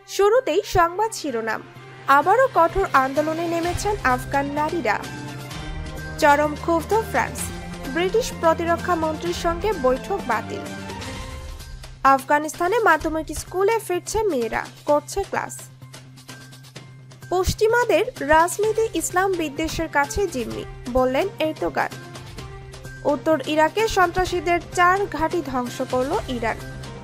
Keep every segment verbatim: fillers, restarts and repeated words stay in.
শুরুতেই সংবাদ শিরোনাম। আবারও কঠোর আন্দোলনে নেমেছেন আফগান নারীরা। চরম ক্ষুব্ধ ফ্রান্স, ব্রিটিশ প্রতিরক্ষা মন্ত্রীর সঙ্গে বৈঠক বাতিল। আফগানিস্তানে মাধ্যমিক স্কুলে ফিরছে মেয়েরা, করছে ক্লাস। পশ্চিমাদের রাজনীতি ইসলাম বিদ্বেষের কাছে জিম্মি, বললেন এরদোগান। উত্তর ইরাকে সন্ত্রাসীদের চার ঘাঁটি ধ্বংস করল ইরান।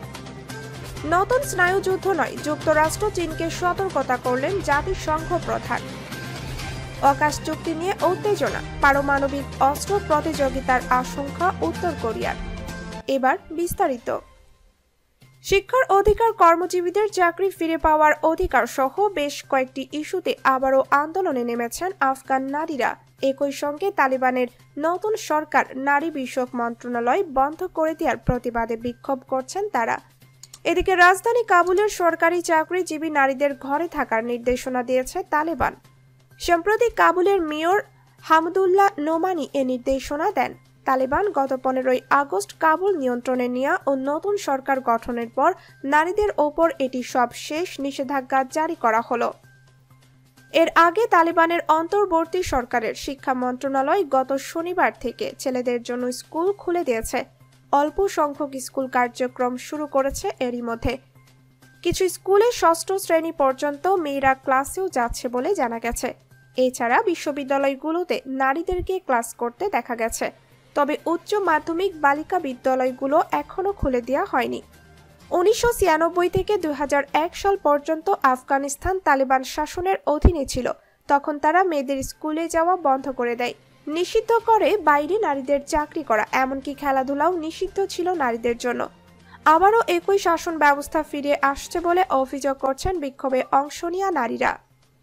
নতুন স্নায়ুযুদ্ধ নয়, যুক্তরাষ্ট্র চীনকে সতর্কতা করলেন জাতিসংঘ প্রধান। আকাশ চুক্তি নিয়ে উত্তেজনা, পারমাণবিক অস্ত্র প্রতিযোগিতার আশঙ্কা উত্তর কোরিয়ার। এবার বিস্তারিত। শিক্ষার অধিকার, কর্মজীবীদের চাকরি ফিরে পাওয়ার অধিকার সহ বেশ কয়েকটি ইস্যুতে আবারও আন্দোলনে নেমেছেন আফগান নারীরা। একই সঙ্গে তালিবানের নতুন সরকার নারী বিষয়ক মন্ত্রণালয় বন্ধ করে দেওয়ার প্রতিবাদে বিক্ষোভ করছেন তারা। এদিকে রাজধানী কাবুলের সরকারি চাকরিজীবী নারীদের ঘরে থাকার নির্দেশনা দিয়েছে তালেবান। সম্প্রতি কাবুলের মেয়র হামদুল্লাহ নোমানি এ নির্দেশনা দেন। তালেবান গত পনেরোই আগস্ট কাবুল নিয়ন্ত্রণে নেওয়া ও নতুন সরকার গঠনের পর নারীদের ওপর এটি সব শেষ নিষেধাজ্ঞা জারি করা হলো। এর আগে তালেবানের অন্তর্বর্তী সরকারের শিক্ষা মন্ত্রণালয় গত শনিবার থেকে ছেলেদের জন্য স্কুল খুলে দিয়েছে। অল্প সংখ্যক স্কুল কার্যক্রম শুরু করেছে এরই মধ্যে। কিছু স্কুলে ষষ্ঠ শ্রেণী পর্যন্ত মেয়েরা ক্লাসেও যাচ্ছে বলে জানা গেছে। এছাড়া বিশ্ববিদ্যালয়গুলোতে নারীদেরকে ক্লাস করতে দেখা গেছে, তবে উচ্চ মাধ্যমিক বালিকা বিদ্যালয়গুলো এখনো খুলে দেওয়া হয়নি। উনিশশো ছিয়ানব্বই থেকে দুই হাজার এক সাল পর্যন্ত আফগানিস্তান তালিবান শাসনের অধীনে ছিল। তখন তারা মেয়েদের স্কুলে যাওয়া বন্ধ করে দেয়, নিষিদ্ধ করে বাইরে নারীদের চাকরি করা, এমনকি খেলাধুলাও নিষিদ্ধ ছিল নারীদের জন্য। আবারও একই শাসন ব্যবস্থা ফিরে আসছে বলে অভিযোগ করছেন বিক্ষোভে অংশ নেওয়া নারীরা।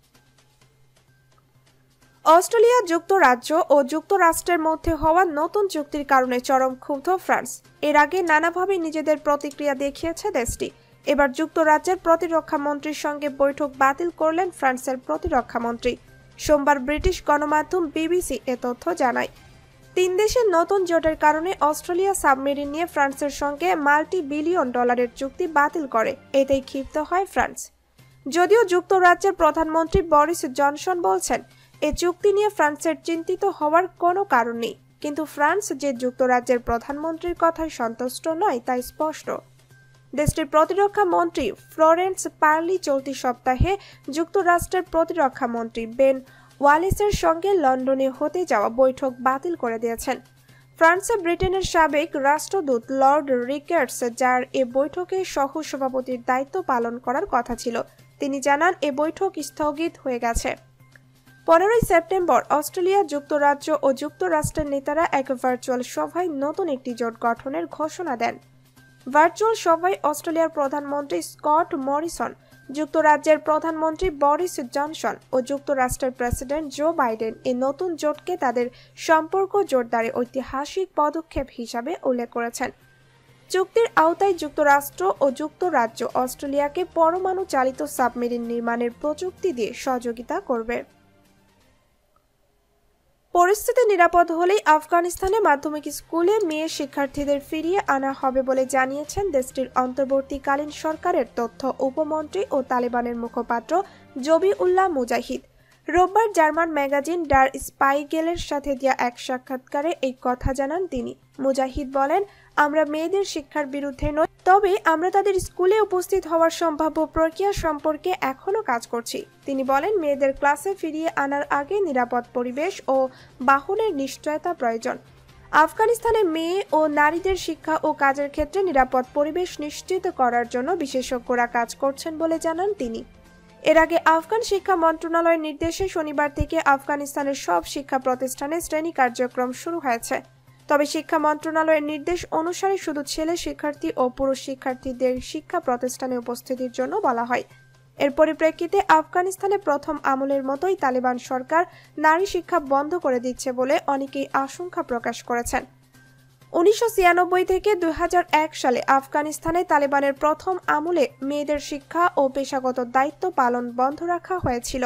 অস্ট্রেলিয়া, যুক্তরাজ্য ও যুক্তরাষ্ট্রের মধ্যে হওয়া নতুন চুক্তির কারণে চরম ক্ষুব্ধ ফ্রান্স। এর আগে নানাভাবে নিজেদের প্রতিক্রিয়া দেখিয়েছে দেশটি। এবার যুক্তরাজ্যের প্রতিরক্ষা মন্ত্রীর সঙ্গে বৈঠক বাতিল করলেন ফ্রান্সের প্রতিরক্ষা মন্ত্রী। সোমবার ব্রিটিশ গণমাধ্যম বিবিসি এ তথ্য জানায়। তিন দেশের নতুন জোটের কারণে অস্ট্রেলিয়া সাবমেরিন নিয়ে ফ্রান্সের সঙ্গে মাল্টি বিলিয়ন ডলারের চুক্তি বাতিল করে। এতেই ক্ষিপ্ত হয় ফ্রান্স। যদিও যুক্তরাজ্যের প্রধানমন্ত্রী বরিস জনসন বলছেন, এ চুক্তি নিয়ে ফ্রান্সের চিন্তিত হওয়ার কোনো কারণ নেই, কিন্তু ফ্রান্স যে যুক্তরাজ্যের প্রধানমন্ত্রীর কথায় সন্তুষ্ট নয় তা স্পষ্ট। দেশটির প্রতিরক্ষা মন্ত্রী ফ্লোরেন্স পার্লি চলতি সপ্তাহে যুক্তরাষ্ট্রের প্রতিরক্ষা মন্ত্রী বেন ওয়ালেসের সঙ্গে লন্ডনে হতে যাওয়া বৈঠক বাতিল করে দিয়েছেন। ফ্রান্সে ব্রিটেনের সাবেক রাষ্ট্রদূত লর্ড রিকার্ডস, যার এ বৈঠকে সহ সভাপতির দায়িত্ব পালন করার কথা ছিল, তিনি জানান এ বৈঠক স্থগিত হয়ে গেছে। পনেরোই সেপ্টেম্বর অস্ট্রেলিয়া, যুক্তরাজ্য ও যুক্তরাষ্ট্রের নেতারা এক ভার্চুয়াল সভায় নতুন একটি জোট গঠনের ঘোষণা দেন। ভার্চুয়াল সভায় অস্ট্রেলিয়ার প্রধানমন্ত্রী স্কট মরিসন, যুক্তরাজ্যের প্রধানমন্ত্রী বরিস জনসন ও যুক্তরাষ্ট্রের প্রেসিডেন্ট জো বাইডেন এই নতুন জোটকে তাদের সম্পর্ক জোরদারে ঐতিহাসিক পদক্ষেপ হিসাবে উল্লেখ করেছেন। চুক্তির আওতায় যুক্তরাষ্ট্র ও যুক্তরাজ্য অস্ট্রেলিয়াকে পরমাণু চালিত সাবমেরিন নির্মাণের প্রযুক্তি দিয়ে সহযোগিতা করবে। পরিস্থিতি নিরাপদ হলেই আফগানিস্তানে মাধ্যমিক স্কুলে মেয়ে শিক্ষার্থীদের ফিরিয়ে আনা হবে বলে জানিয়েছেন দেশটির অন্তর্বর্তীকালীন সরকারের তথ্য উপমন্ত্রী ও তালেবানের মুখপাত্র জবিউল্লাহ মুজাহিদ। রোববার জার্মান ম্যাগাজিন ডার স্পাইগেলের সাথে দেয়া এক সাক্ষাৎকারে এই কথা জানান তিনি। মুজাহিদ বলেন, আমরা মেয়েদের শিক্ষার বিরুদ্ধে নই, তবে আমরা তাদের স্কুলে উপস্থিত হওয়ার সম্ভাব্য প্রক্রিয়া সম্পর্কে এখনও কাজ করছি। তিনি বলেন, মেয়েদের ক্লাসে ফিরিয়ে আনার আগে নিরাপদ পরিবেশ ও বাহনের নিশ্চয়তা প্রয়োজন। আফগানিস্তানে মেয়ে ও নারীদের শিক্ষা ও কাজের ক্ষেত্রে নিরাপদ পরিবেশ নিশ্চিত করার জন্য বিশেষজ্ঞরা কাজ করছেন বলে জানান তিনি। এর আগে আফগান শিক্ষা মন্ত্রণালয়ের নির্দেশে শনিবার থেকে আফগানিস্তানের সব শিক্ষা প্রতিষ্ঠানে শ্রেণী কার্যক্রম শুরু হয়েছে। তবে শিক্ষা মন্ত্রণালয়ের নির্দেশ অনুসারে শুধু ছেলে শিক্ষার্থী ও পুরুষ শিক্ষার্থীদের শিক্ষা প্রতিষ্ঠানে উপস্থিতির জন্য বলা হয়। এর পরিপ্রেক্ষিতে আফগানিস্তানে প্রথম আমলের মতোই তালিবান সরকার নারী শিক্ষা বন্ধ করে দিচ্ছে বলে অনেকেই আশঙ্কা প্রকাশ করেছেন। উনিশশো ছিয়ানব্বই থেকে দুই হাজার এক সালে আফগানিস্তানে তালেবানের প্রথম আমলে মেয়েদের শিক্ষা ও পেশাগত দায়িত্ব পালন বন্ধ রাখা হয়েছিল।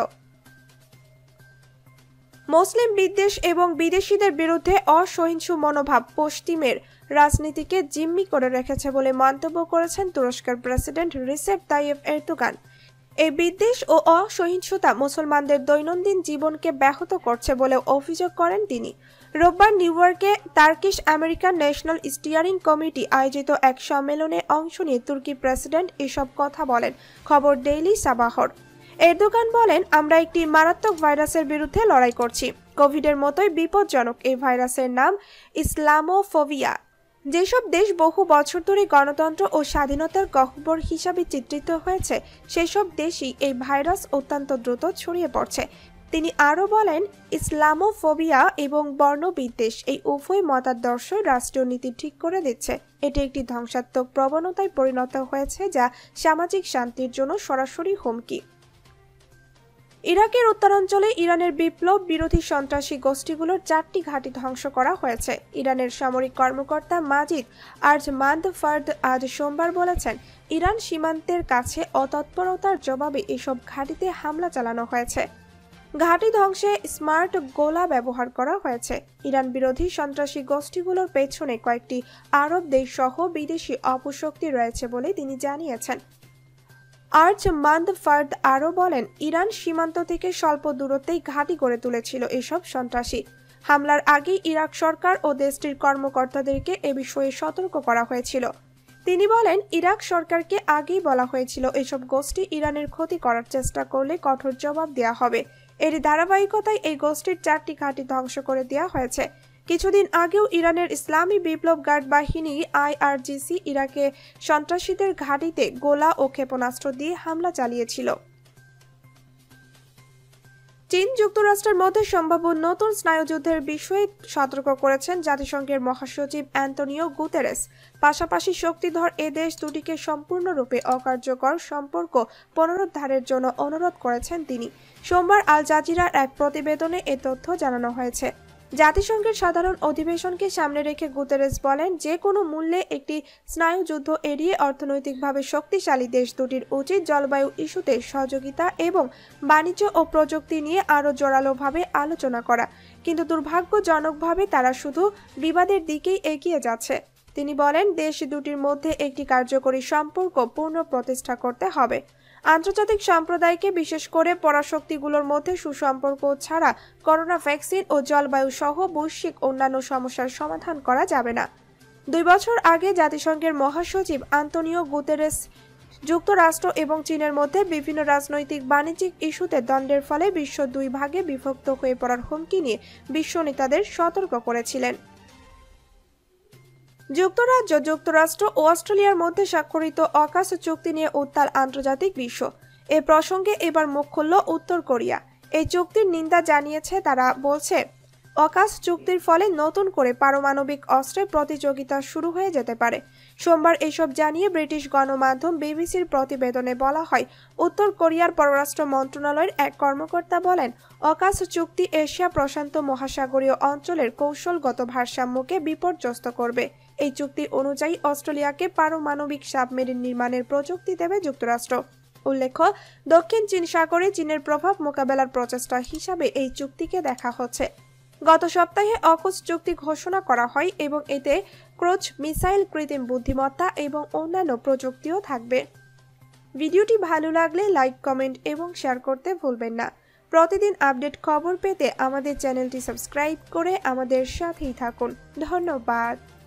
মুসলিম বিদ্বেষ এবং বিদেশিদের বিরুদ্ধে অসহিষ্ণু মনোভাব পশ্চিমের রাজনীতিকে জিম্মি করে রেখেছে বলে মন্তব্য করেছেন তুরস্কের প্রেসিডেন্ট রিসেপ তাইয়েপ এরদোগান। এই বিদ্বেষ ও অসহিষ্ণুতা মুসলমানদের দৈনন্দিন জীবনকে ব্যাহত করছে বলে অভিযোগ করেন তিনি। রোববার নিউ ইয়র্কে Turkish American National Steering Committee আয়োজিত এক সম্মেলনে অংশ নিয়ে তুর্কি প্রেসিডেন্ট এসব কথা বলেন। খবর ডেইলি সাবাহর। এরদোগান বলেন, আমরা একটি মারাত্মক ভাইরাসের বিরুদ্ধে লড়াই করছি। কোভিডের মতোই বিপজ্জনক এই ভাইরাসের নাম ইসলামোফোবিয়া। যেসব দেশ বহু বছর ধরে গণতন্ত্র ও স্বাধীনতার গহ্বর হিসাবে চিত্রিত হয়েছে, সেসব দেশই এই ভাইরাস অত্যন্ত দ্রুত ছড়িয়ে পড়ছে। তিনি আরও বলেন, ইসলামোফোবিয়া এবং বর্ণবিদ্বেষ এই উভয় মতাদর্শই রাষ্ট্রীয় নীতি ঠিক করে দিচ্ছে। এটি একটি ধ্বংসাত্মক প্রবণতায় পরিণত হয়েছে যা সামাজিক শান্তির জন্য সরাসরি হুমকি। ইরাকের উত্তরাঞ্চলে ইরানের বিপ্লব বিরোধী সন্ত্রাসী গোষ্ঠীগুলোর চারটি ঘাঁটি ধ্বংস করা হয়েছে। ইরানের সামরিক কর্মকর্তা মাজিদ আরজমান্দ ফার্দ আজ সোমবার বলেছেন, ইরান সীমান্তের কাছে অতৎপরতার জবাবে এসব ঘাঁটিতে হামলা চালানো হয়েছে। ঘাঁটি ধ্বংসে স্মার্ট গোলা ব্যবহার করা হয়েছে। ইরান বিরোধী সন্ত্রাসী গোষ্ঠীগুলোর পেছনে কয়েকটি আরব দেশ সহ বিদেশি অপশক্তি রয়েছে বলে তিনি জানিয়েছেন। আরজমান্দ ফার্দ আরও বলেন, ইরান সীমান্ত থেকে স্বল্প দূরত্বেই ঘাঁটি গড়ে তুলেছিল এসব সন্ত্রাসী। হামলার আগেই ইরাক সরকার ও দেশটির কর্মকর্তাদেরকে এ বিষয়ে সতর্ক করা হয়েছিল। তিনি বলেন, ইরাক সরকারকে আগেই বলা হয়েছিল এসব গোষ্ঠী ইরানের ক্ষতি করার চেষ্টা করলে কঠোর জবাব দেওয়া হবে। এর ধারাবাহিকতায় এই গোষ্ঠীর চারটি ঘাঁটি ধ্বংস করে দেওয়া হয়েছে। কিছুদিন আগেও ইরানের ইসলামী বিপ্লব গার্ড বাহিনী আইআরজিসি ইরাকে সন্ত্রাসীদের ঘাঁটিতে গোলা ও ক্ষেপণাস্ত্র দিয়ে হামলা চালিয়েছিল। চীন যুক্তরাষ্ট্রের মধ্যে সম্ভাব্য নতুন স্নায়ুযুদ্ধের বিষয়ে সতর্ক করেছেন জাতিসংঘের মহাসচিব অ্যান্তনিও গুতেরেস। পাশাপাশি শক্তিধর এ দেশ দুটিকে সম্পূর্ণরূপে অকার্যকর সম্পর্ক পুনরুদ্ধারের জন্য অনুরোধ করেছেন তিনি। সোমবার আল জাজিরার এক প্রতিবেদনে এ তথ্য জানানো হয়েছে। জাতিসংঘের সাধারণ অধিবেশনকে সামনে রেখে গুতেরেস বলেন, যে কোনো মূল্যে একটি স্নায়ুযুদ্ধ এড়িয়ে অর্থনৈতিকভাবে শক্তিশালী দেশ দুটির উচিত জলবায়ু ইস্যুতে সহযোগিতা এবং বাণিজ্য ও প্রযুক্তি নিয়ে আরও জোরালোভাবে আলোচনা করা। কিন্তু দুর্ভাগ্যজনকভাবে তারা শুধু বিবাদের দিকেই এগিয়ে যাচ্ছে। তিনি বলেন, দেশ দুটির মধ্যে একটি কার্যকরী সম্পর্ক পুনঃ প্রতিষ্ঠা করতে হবে। আন্তর্জাতিক সম্প্রদায়কে, বিশেষ করে পরাশক্তিগুলোর মধ্যে সুসম্পর্ক ছাড়া করোনা ভ্যাকসিন ও জলবায়ু সহ বৈশ্বিক অন্যান্য সমস্যার সমাধান করা যাবে না। দুই বছর আগে জাতিসংঘের মহাসচিব আন্তোনিও গুতেরেস যুক্তরাষ্ট্র এবং চীনের মধ্যে বিভিন্ন রাজনৈতিক বাণিজ্যিক ইস্যুতে দ্বন্দ্বের ফলে বিশ্ব দুই ভাগে বিভক্ত হয়ে পড়ার হুমকি নিয়ে বিশ্ব নেতাদের সতর্ক করেছিলেন। যুক্তরাজ্য, যুক্তরাষ্ট্র ও অস্ট্রেলিয়ার মধ্যে স্বাক্ষরিত অকাশ চুক্তি নিয়ে উত্তাল আন্তর্জাতিক বিশ্ব। এ প্রসঙ্গে এবার মুখ খুলল উত্তর কোরিয়া। এই চুক্তির নিন্দা জানিয়েছে তারা। বলছে, অকাশ চুক্তির ফলে নতুন করে পারমাণবিক অস্ত্রের প্রতিযোগিতা শুরু হয়ে যেতে পারে। সোমবার এসব জানিয়ে ব্রিটিশ গণমাধ্যম বিবিসির প্রতিবেদনে বলা হয়, উত্তর কোরিয়ার পররাষ্ট্র মন্ত্রণালয়ের এক কর্মকর্তা বলেন, অকাশ চুক্তি এশিয়া প্রশান্ত মহাসাগরীয় অঞ্চলের কৌশলগত ভারসাম্যকে বিপর্যস্ত করবে। এই চুক্তি অনুযায়ী অস্ট্রেলিয়াকে পারমাণবিক সাবমেরিন নির্মাণের প্রযুক্তি দেবে যুক্তরাষ্ট্র। উল্লেখ্য, দক্ষিণ চীন সাগরে চীনের প্রভাব মোকাবেলার প্রচেষ্টা হিসাবে এই চুক্তিকে দেখা হচ্ছে। গত সপ্তাহে অকস চুক্তি ঘোষণা করা হয় এবং এতে ক্রুজ মিসাইল, কৃত্রিম বুদ্ধিমত্তা এবং অন্যান্য প্রযুক্তিও থাকবে। ভিডিওটি ভালো লাগলে লাইক, কমেন্ট এবং শেয়ার করতে ভুলবেন না। প্রতিদিন আপডেট খবর পেতে আমাদের চ্যানেলটি সাবস্ক্রাইব করে আমাদের সাথেই থাকুন। ধন্যবাদ।